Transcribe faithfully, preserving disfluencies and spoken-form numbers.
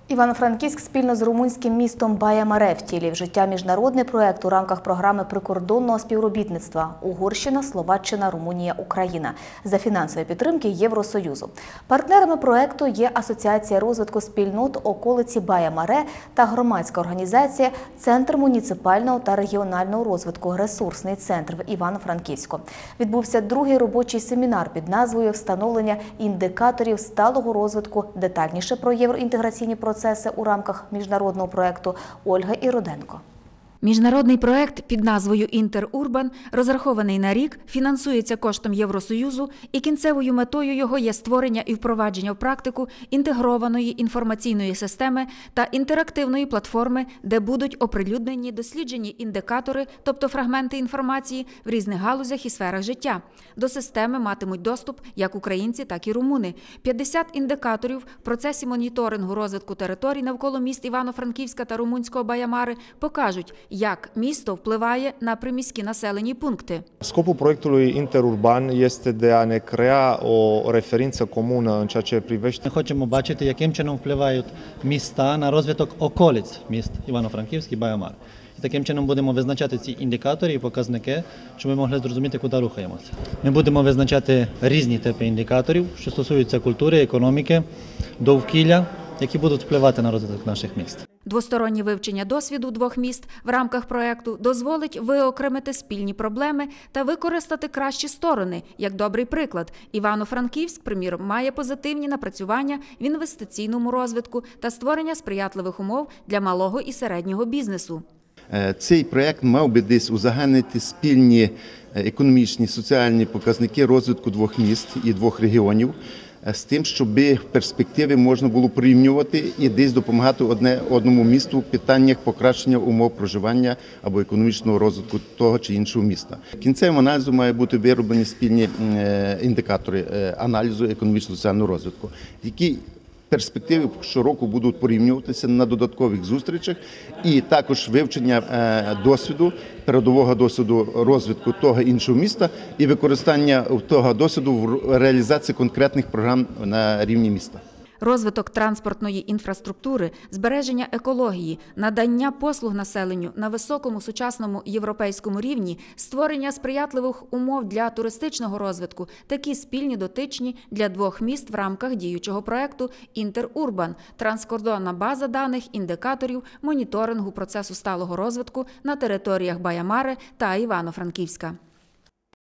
Івано-Франківськ спільно з румунським містом Бая-Маре втілив в життя міжнародний проект у рамках програми прикордонного співробітництва «Угорщина, Словаччина, Румунія, Україна» за фінансової підтримки Євросоюзу. Партнерами проекту є Асоціація розвитку спільнот околиці Бая-Маре та громадська організація «Центр муніципального та регіонального розвитку. Ресурсний центр» в Івано-Франківську. Відбувся другий робочий семінар під назвою «Встановлення індикаторів сталого розвитку». Детальніше про євроінтеграційні процеси процеси у рамках міжнародного проєкту Ольга Іроденко. Міжнародний проєкт під назвою «Інтерурбан» розрахований на рік, фінансується коштом Євросоюзу і кінцевою метою його є створення і впровадження в практику інтегрованої інформаційної системи та інтерактивної платформи, де будуть оприлюднені досліджені індикатори, тобто фрагменти інформації в різних галузях і сферах життя. До системи матимуть доступ як українці, так і румуни. п'ятдесят індикаторів в процесі моніторингу розвитку територій навколо міст Івано-Франківська та румунського Бая-Маре покажуть, як місто впливає на приміські населені пункти. Scopul proiectului Interurban este de a ne crea o referință comună în ceea ce privește. Ми хочемо бачити, яким чином впливають міста на розвиток околиць міст Івано-Франківськ і Бая-Маре. І таким чином будемо визначати ці індикатори і показники, щоб ми могли зрозуміти, куди рухаємося. Ми будемо визначати різні типи індикаторів, що стосуються культури, економіки, довкілля, які будуть впливати на розвиток наших міст. Двостороннє вивчення досвіду двох міст в рамках проєкту дозволить виокремити спільні проблеми та використати кращі сторони, як добрий приклад. Івано-Франківськ, приміром, має позитивні напрацювання в інвестиційному розвитку та створення сприятливих умов для малого і середнього бізнесу. Цей проєкт мав би десь узагальнити спільні економічні, соціальні показники розвитку двох міст і двох регіонів, з тим, щоб в перспективі можна було порівнювати і десь допомагати одне одному місту в питаннях покращення умов проживання або економічного розвитку того чи іншого міста. Кінцевим аналізом має бути вироблені спільні індикатори аналізу економічно-соціального розвитку, які перспективи щороку будуть порівнюватися на додаткових зустрічах, і також вивчення досвіду, передового досвіду розвитку того іншого міста і використання того досвіду в реалізації конкретних програм на рівні міста. Розвиток транспортної інфраструктури, збереження екології, надання послуг населенню на високому сучасному європейському рівні, створення сприятливих умов для туристичного розвитку – такі спільні дотичні для двох міст в рамках діючого проєкту «Інтерурбан» – транскордонна база даних, індикаторів, моніторингу процесу сталого розвитку на територіях Бая-Маре та Івано-Франківська.